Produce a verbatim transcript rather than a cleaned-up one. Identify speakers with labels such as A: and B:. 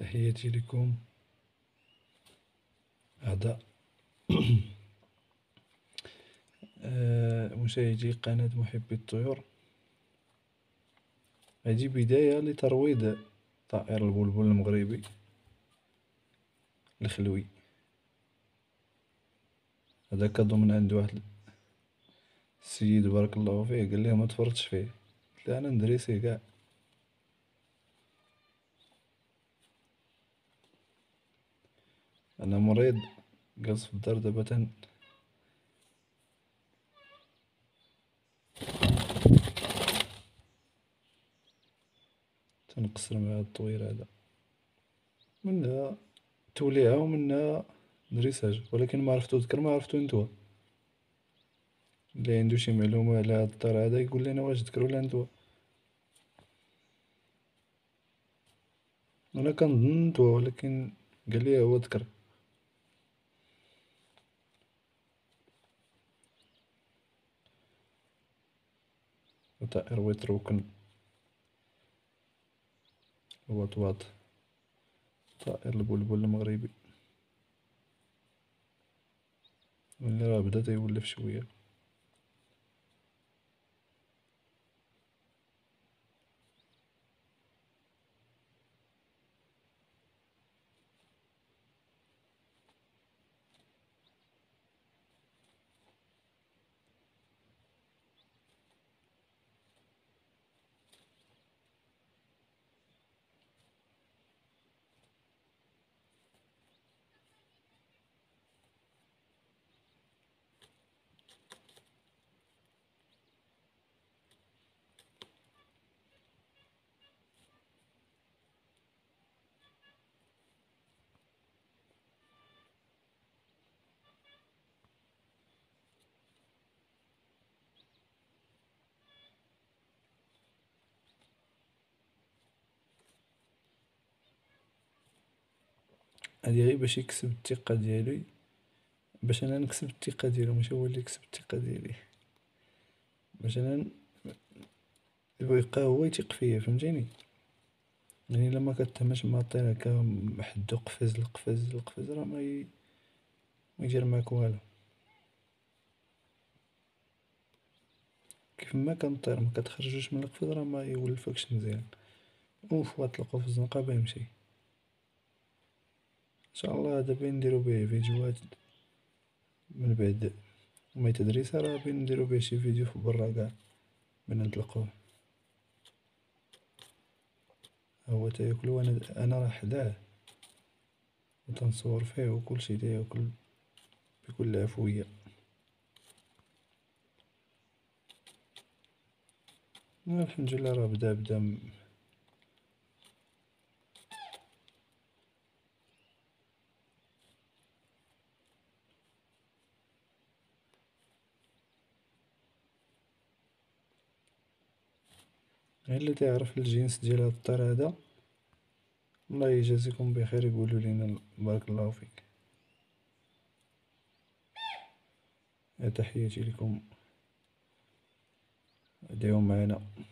A: تحياتي لكم أعضاء مشاهدي قناة محبي الطيور. هذه بداية لترويض طائر البلبل المغربي الخلوي. هذا كادو من عند واحد السيد بارك الله فيه، قال لي ما تفرطش فيه. قلت له انا ندريسيه كاع. انا مريض جالس في الدار دابا تن تنقصر مع هاد الطوير هذا، منها توليعة ومنها دريساج، ولكن ما عرفتو ذكر ما عرفتو نتوى. اللي عندو شي معلومة على هاد الطير هذا يقول لنا واش ذكر ولا نتوى. انا كنظن نتوى، ولكن قال لي هو ذكر. طائر ويتروكن وطواط، طائر البلبل المغربي، واللي راه بدا تيولف شوية. هادي غير باش يكسب الثقة ديالي، باش انا نكسب الثقة ديالو، ماشي هو اللي يكسب الثقة ديالي. باش انا يبقى هو يثيق فيا، فهمتيني؟ يعني الا ما كتهمش مع الطير هكا حدو قفز القفز القفز، راه ما ي... ما يدير معاك والو. كيف ما كان الطير ما كتخرجوش من القفز راه ما يولفكش مزيان. اوف غتلقاو في الزنقة باه يمشي. ان شاء الله هذا بين نديرو به فيديوهات من بعد ما تدريسة، راه بين نديرو به شي فيديو في برا كاع بين نطلقوه. هو تياكل وانا انا راه حداه وتنصور فيه وكلشي تياكل بكل عفوية. الحمد لله راه بدا بدا م- غير اللي تعرف الجنس ديال هاد الطير هذا الله يجازيكم بخير يقولوا لينا بارك الله فيك. تحياتي لكم، ادعوا معنا.